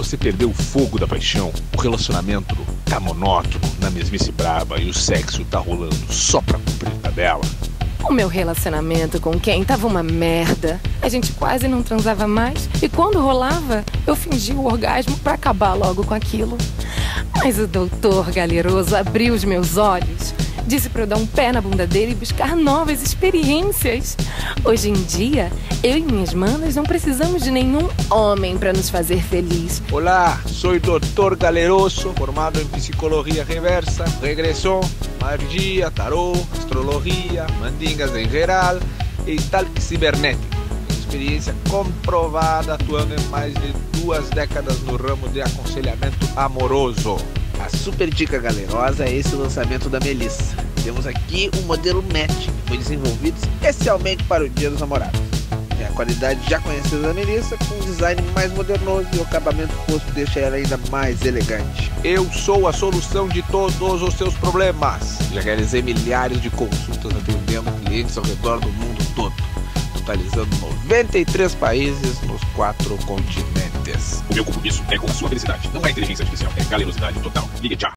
você perdeu o fogo da paixão, o relacionamento tá monótono, na mesmice braba e o sexo tá rolando só pra cumprir tabela? O meu relacionamento com quem tava uma merda. A gente quase não transava mais e quando rolava, eu fingia o orgasmo pra acabar logo com aquilo. Mas o doutor Galeroso abriu os meus olhos. Disse pra eu dar um pé na bunda dele e buscar novas experiências. Hoje em dia, eu e minhas manas não precisamos de nenhum homem pra nos fazer feliz. Olá, sou Dr. Galeroso, formado em psicologia reversa, regressão, magia, tarô, astrologia, mandingas em geral e stalk cibernético. Experiência comprovada atuando em mais de 2 décadas no ramo de aconselhamento amoroso. A super dica galerosa é esse lançamento da Melissa. Temos aqui um modelo match que foi desenvolvido especialmente para o Dia dos Namorados. É a qualidade já conhecida da Melissa, com um design mais modernoso e o acabamento posto deixa ela ainda mais elegante. Eu sou a solução de todos os seus problemas. Já realizei milhares de consultas atendendo clientes ao redor do mundo todo, totalizando 93 países nos 4 continentes. O meu compromisso é com a sua felicidade. Não é inteligência artificial, é galerosidade total. Ligue já.